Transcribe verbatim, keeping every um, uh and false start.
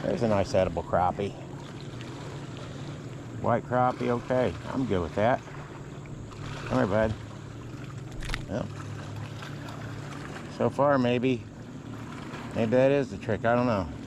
There's a nice edible crappie. White crappie, okay. I'm good with that. Come here, bud. Well, so far, maybe, maybe that is the trick. I don't know.